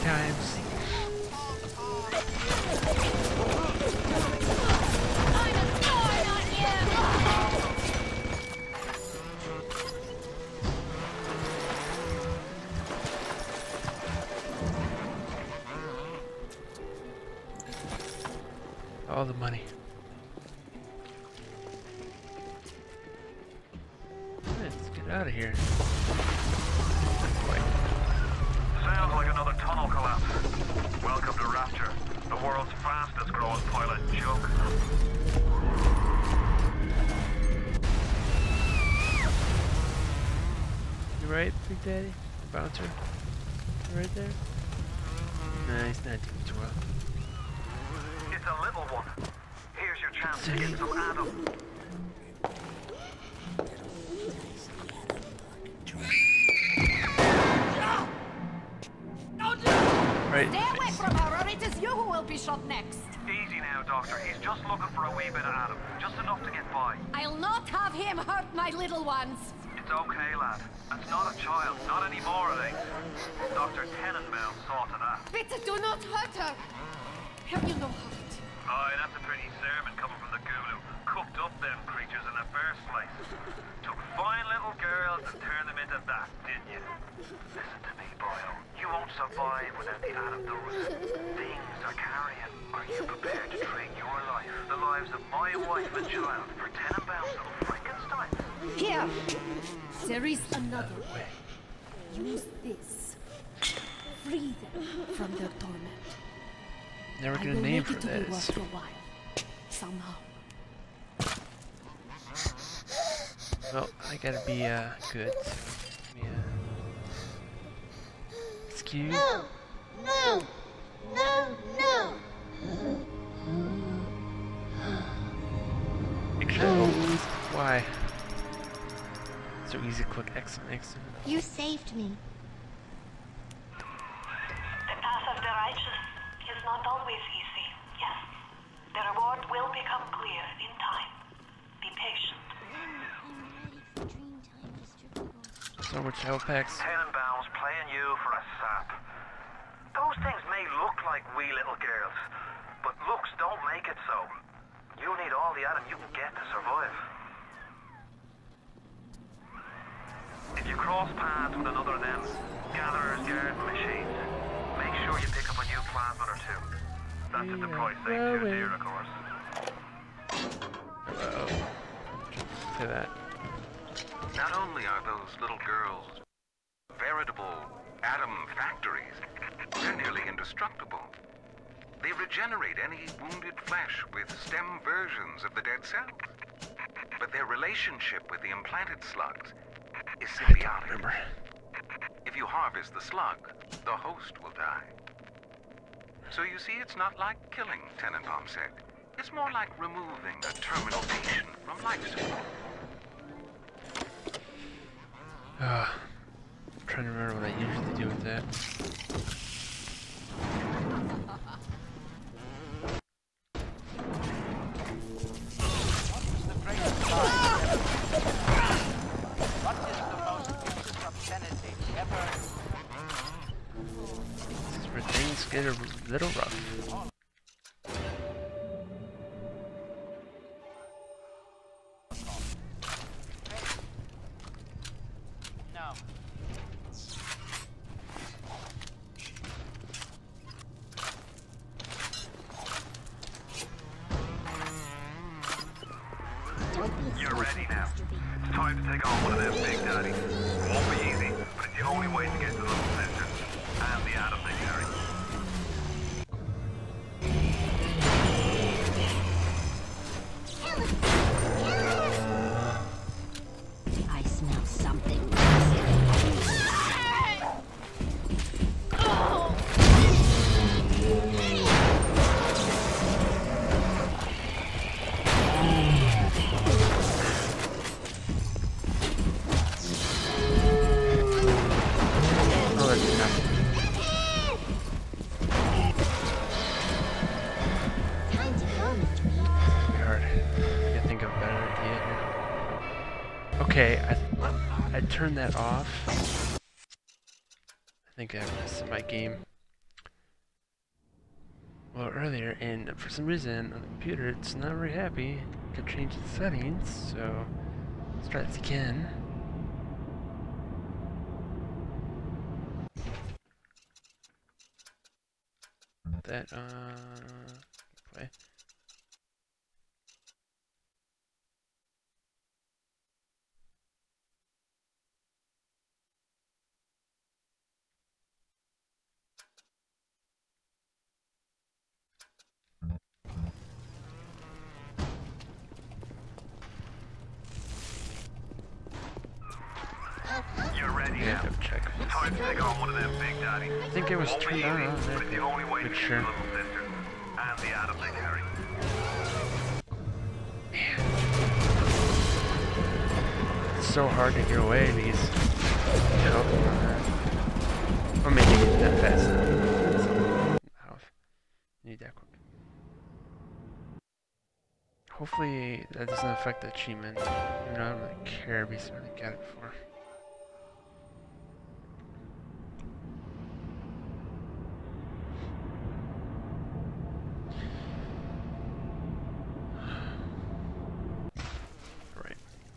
times. All the money. Let's get out of here. Sounds like another tunnel collapse. Welcome to Rapture, the world's fastest growing pilot joke. You right, Big Daddy? Bouncer? You right there? Nah, he's not doing too well. It's a little one. Here's your chance to get some Adam. Right. Stay away from her, or it is you who will be shot next. Easy now, Doctor. He's just looking for a wee bit of Adam. Just enough to get by. I'll not have him hurt my little ones. It's okay, lad. That's not a child. Not anymore, it ain't. Dr. Tenenbaum saw to that. Bitte do not hurt her. Have you no heart? Aye, that's a pretty sermon coming from the guru. Cooked up them creatures in the first place. Took fine little girls and turned them into that, didn't you? Listen to me, boyo. You won't survive without the Adam those things are carrying. Are you prepared to trade your life, the lives of my wife and child, for Tenenbaum's little Frankenstein? Here. There is another way. Use this. Free them from their torment. Never I get a will name make for it to be this. worth your while. Somehow. Well, I gotta be good. Yeah. Excuse. No! No! No! No! Why? So easy to click X and X. You saved me. The path of the righteous is not always easy, yes. The reward will become clear in time. Be patient. So much health packs. Tenenbaum's playing you for a sap. Those things may look like wee little girls, but looks don't make it so. You'll need all the Adam you can get to survive. If you cross paths with another of them gatherers garden machines, make sure you pick up a new plasmid or two. That's if the price ain't too dear, of course. Say that. Not only are those little girls veritable atom factories, they're nearly indestructible. They regenerate any wounded flesh with stem versions of the dead cell. But their relationship with the implanted slugs is symbiotic. If you harvest the slug, the host will die. So you see, it's not like killing, Tenenbaum said. It's more like removing a terminal patient from life support. I'm trying to remember what I usually do with that. This is where things get a little rough. You're ready now. It's time to take on one of them big daddies. It won't be easy, but it's the only way to get to those sensors and the Adam they carry. I smell something. Okay, I turned that off. I think I messed up my game. well earlier, and for some reason on the computer it's not very happy. Could change the settings, so let's try this again. That play. You're ready Yeah, now. have to check. Time to take on one of them big daddies. I think it was Won't be turned on. easy, but it's the only way to Make get sure. the little sister and the Adam they carry. It's so hard to get away these. I'm making it that fast. Need that quick. Hopefully that doesn't affect the achievement. I don't really care because I already got it before. Right.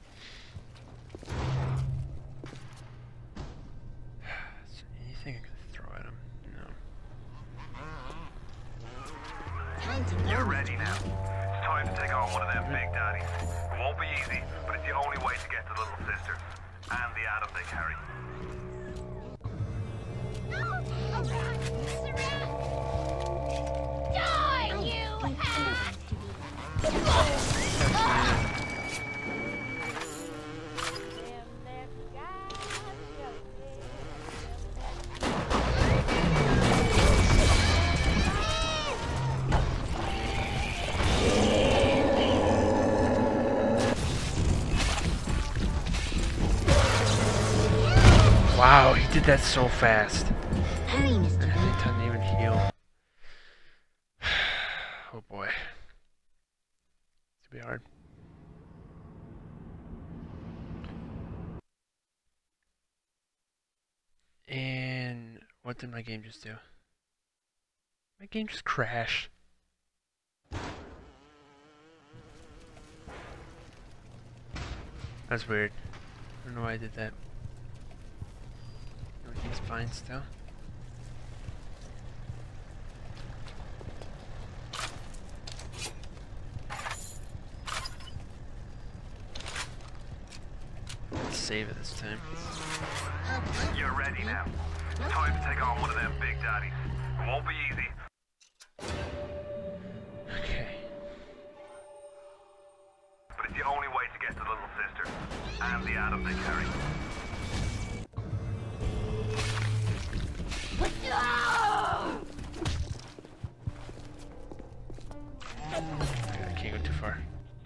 Is there anything I can throw at him? No. You're ready now. It's time to take on one of them big daddies. It won't be easy, but it's the only way to get the little sister and the Adam they carry. Die, you have! Wow, he did that so fast. Hurry, Mr. And he didn't even heal. Oh boy. It's gonna be hard. And what did my game just do? My game just crashed. That's weird. I don't know why I did that. Everything's fine still. Let's save it this time. You're ready now. It's time to take on one of them big daddies. It won't be easy. Okay. But it's the only way to get the little sister and the Adam they carry. Okay, I can't go too far.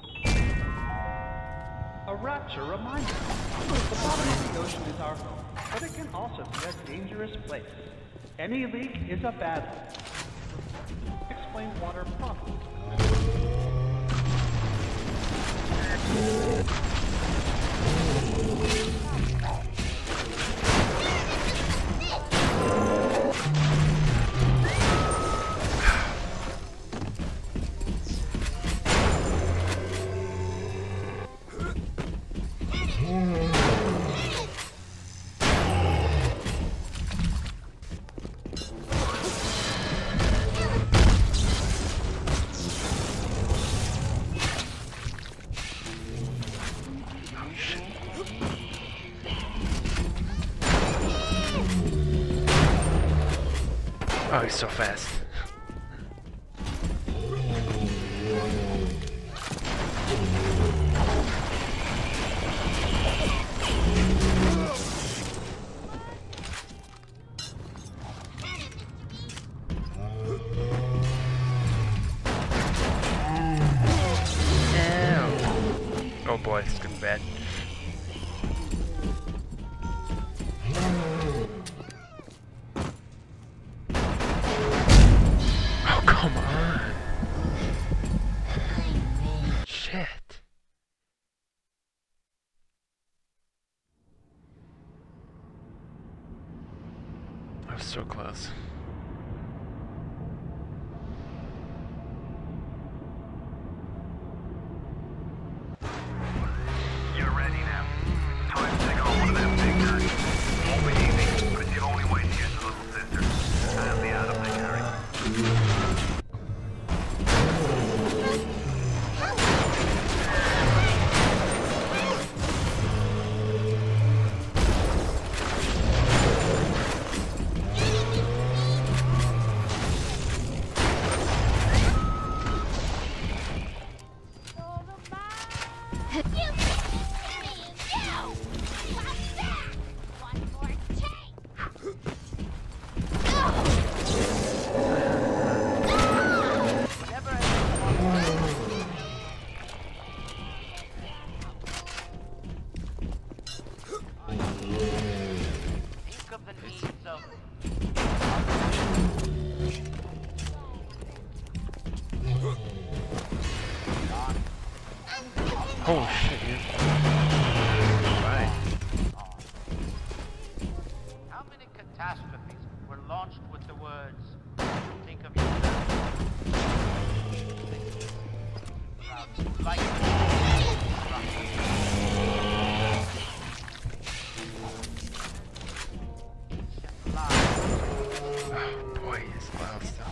A rapture reminder. The bottom of the ocean is our home, but it can also be a dangerous place. Any leak is a bad one. Explain water properly. Oh, he's so fast. Oh boy, this is gonna be bad. Oh, come on. Shit. I was so close. yourself. Oh shit, dude. Right. How many catastrophes were launched with the words, think of yourself? Like Oh boy, it's loud stuff.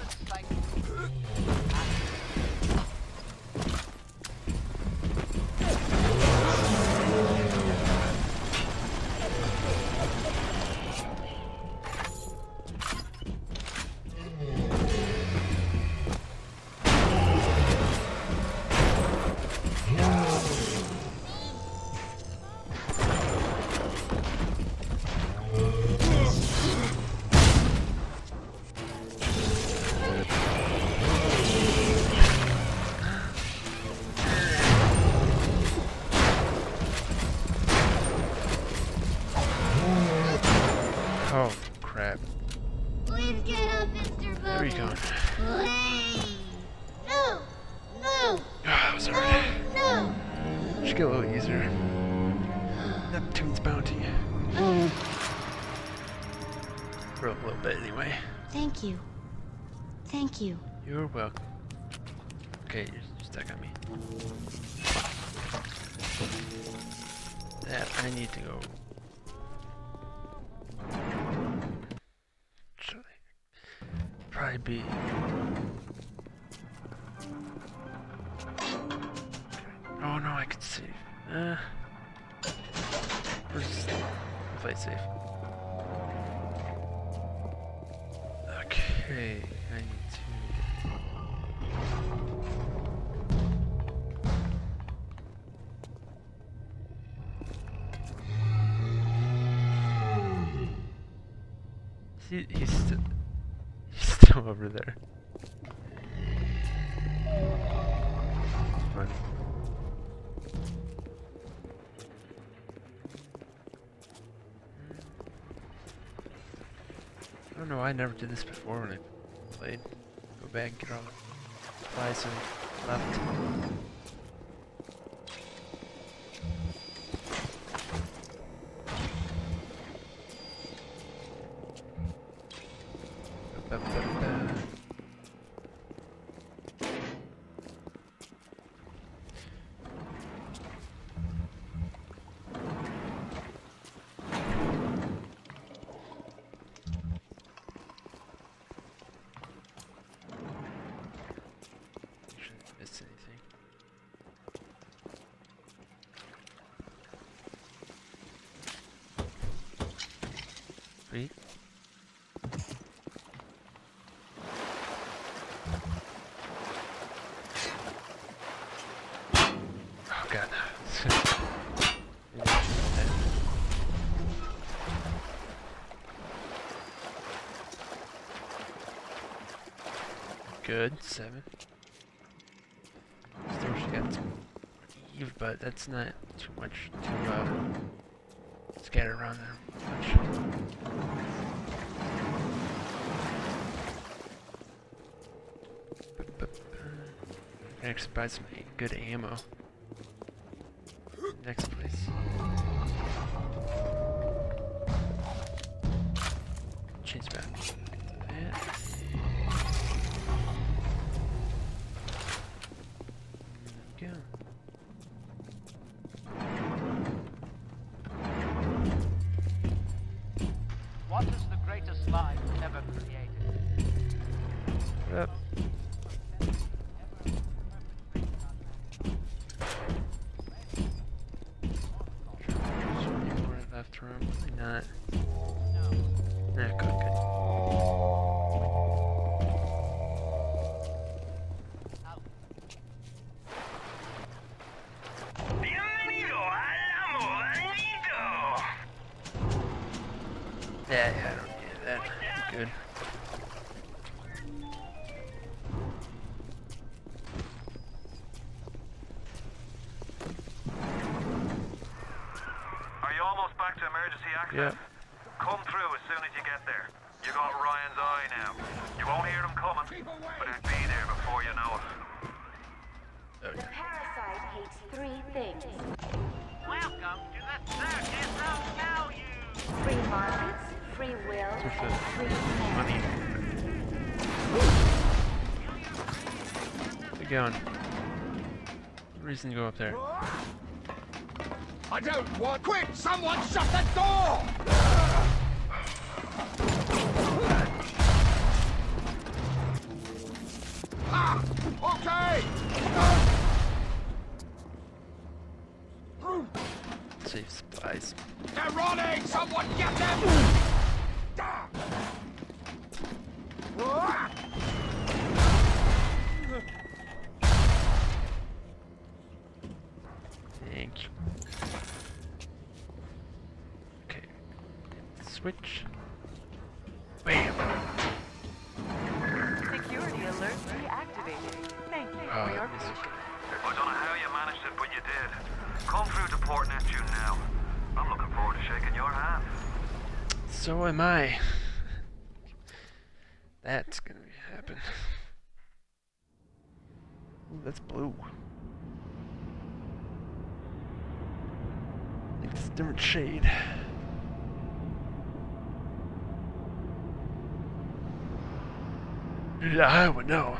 Oh crap. Please get up, Mr. There we go. Please. No. No. Ah, sorry. No. Should get a little easier. Neptune's bounty. For a little bit anyway. Thank you. Thank you. You're welcome. Okay, you're stuck on me. That I need to go. Should probably be. Oh no, I could save. Where's play safe? Okay, I need to. He's still over there. Fine. I don't know why I never did this before when I played. Go back and get all the supplies and left. Shouldn't miss anything. Sweet. Oh god. Good, 7. Still she got some Eve, but that's not too much to scatter around there much. I can actually buy some good ammo. Next place. Change back. And go. What is the greatest lie ever created? What up? More left room, probably not. Nah, good. Bienvenido al Moranito! Yeah, I don't need that. I'm good. Are you almost back to emergency access? Yeah. Come through as soon as you get there. You got Ryan's eye now. You won't hear him coming, but he'll be there before you know it. The parasite hates 3 things. Welcome to the circus of value. Free markets, free will, and free Money. men. Where you going? Reason to go up there. I don't want... Quick! Someone shut the door! Ah! Okay! Save supplies. They're running! Someone get them! Thank you. Okay. Switch. Bam! Security alert reactivated. Thank you Oh, for your music. patience. I don't know how you managed it, but you did. Come through to Port Neptune now. I'm looking forward to shaking your hand. So am I. That's gonna happen. Ooh, that's blue. I think it's a different shade. Yeah, I would know.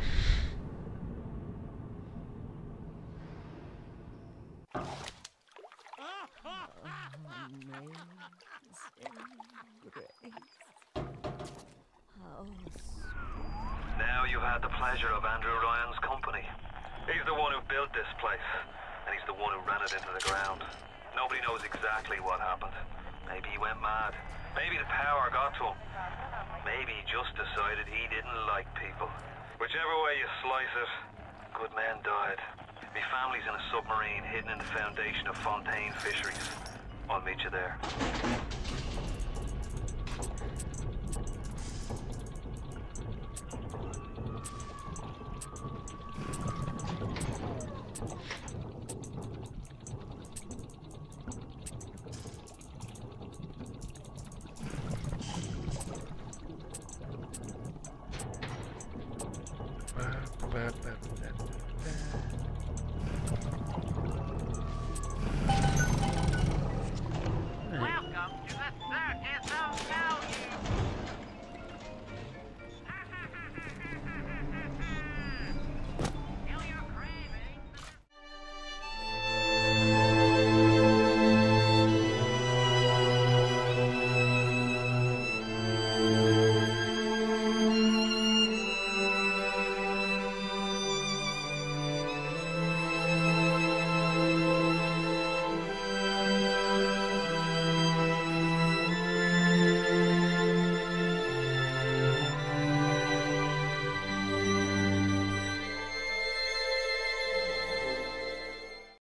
Now you've had the pleasure of Andrew Ryan's company. He's the one who built this place, and he's the one who ran it into the ground. Nobody knows exactly what happened. Maybe he went mad. Maybe the power got to him. Maybe he just decided he didn't like people. Whichever way you slice it, good men died. My family's in a submarine hidden in the foundation of Fontaine Fisheries. I'll meet you there.